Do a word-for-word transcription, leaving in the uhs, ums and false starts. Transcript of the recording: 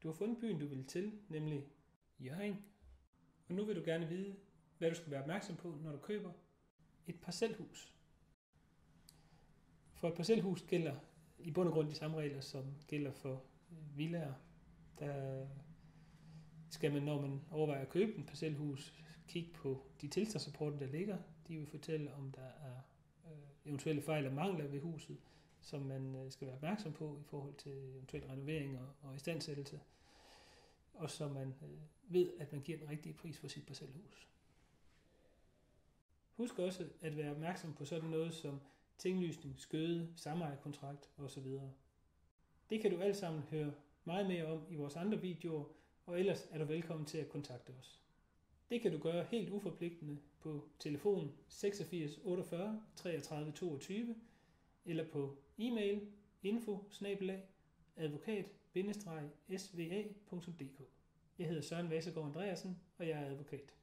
Du har fundet byen, du vil til, nemlig Hjørring. Og nu vil du gerne vide, hvad du skal være opmærksom på, når du køber et parcelhus. For et parcelhus gælder i bund og grund de samme regler, som gælder for villaer. Der skal man, når man overvejer at købe et parcelhus, kigge på de tilstandsrapporter, der ligger. De vil fortælle, om der er eventuelle fejl og mangler ved huset, som man skal være opmærksom på i forhold til eventuelle renoveringer og istandsættelse, og så man ved, at man giver den rigtige pris for sit parcelhus. Husk også at være opmærksom på sådan noget som tinglysning, skøde, samejerkontrakt osv. Det kan du alt sammen høre meget mere om i vores andre videoer, og ellers er du velkommen til at kontakte os. Det kan du gøre helt uforpligtende på telefon seksogfirs otteogfyrre treogtredive toogtyve eller på e-mail info bindestreg advokat bindestreg s v a punktum d k. Jeg hedder Søren Vasegaard Andreasen, og jeg er advokat.